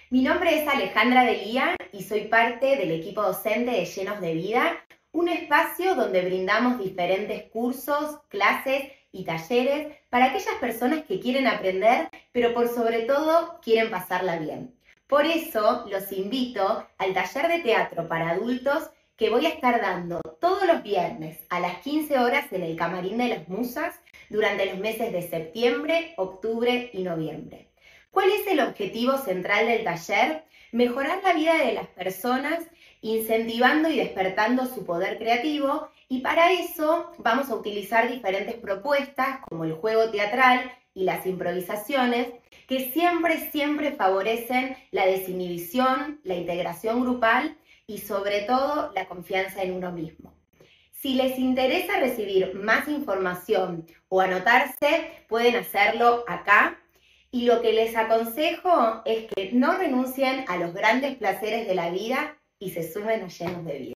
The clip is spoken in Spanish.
Mi nombre es Alejandra Delía y soy parte del equipo docente de Llenos de Vida, un espacio donde brindamos diferentes cursos, clases y talleres para aquellas personas que quieren aprender, pero por sobre todo quieren pasarla bien. Por eso los invito al taller de teatro para adultos que voy a estar dando todos los viernes a las 15 horas en el Camarín de las Musas durante los meses de septiembre, octubre y noviembre. ¿Cuál es el objetivo central del taller? Mejorar la vida de las personas, incentivando y despertando su poder creativo, y para eso vamos a utilizar diferentes propuestas como el juego teatral y las improvisaciones, que siempre favorecen la desinhibición, la integración grupal y sobre todo la confianza en uno mismo. Si les interesa recibir más información o anotarse, pueden hacerlo acá. Y lo que les aconsejo es que no renuncien a los grandes placeres de la vida y se sumen a Llenos de Vida.